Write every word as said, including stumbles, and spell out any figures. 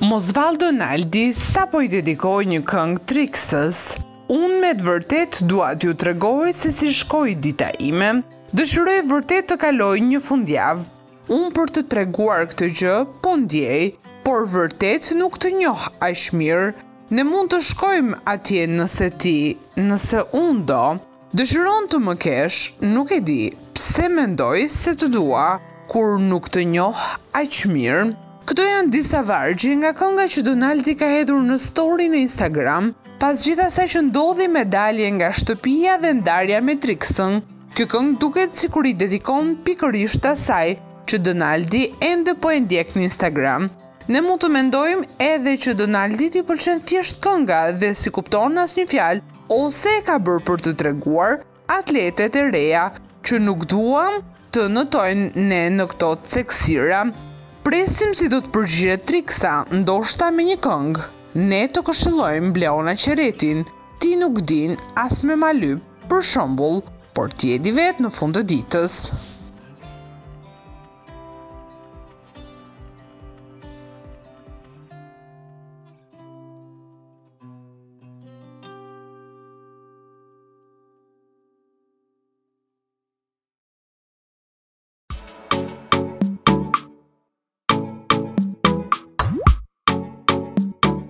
Mosvaldo Naldi sa po i dedikoj një këngë Trixës. Unë me të vërtet dua t'ju tregoj se si shkoi dita ime. Dëshiroj vërtet të kaloj një fundjavë. Unë për të treguar këtë gjë po ndjej, por vërtet nuk të njoh aq mirë. Ne mund të shkojmë atje nëse ti, nëse unë do. Dëshiron të më kesh, nuk e di pse mendoj se të dua kur nuk të njoh aq mirë. Këto janë disa vargje nga kënga që Donaldi ka hedhur në story në Instagram, pas gjithë asaj që ndodhi me dalje nga shtëpia dhe ndarja me Trixën. Kjo këngë duket sikur i dedikon pikërisht asaj që Donaldi ende po e ndjek në Instagram. Ne mund të mendojmë edhe që Donaldi t'i pëlqen thjesht kënga dhe si kupton asnjë fjalë, ose e ka bërë për të treguar atletet e reja që nuk duam të notojnë ne në këto seksira. Presim si do të përgjigjet Trixa, ndoshta me një këngë. Ne të këshillojmë Bleona Qeretin, ti nuk din as me malyp, për shembull, por ti e di vetë në fund të ditës.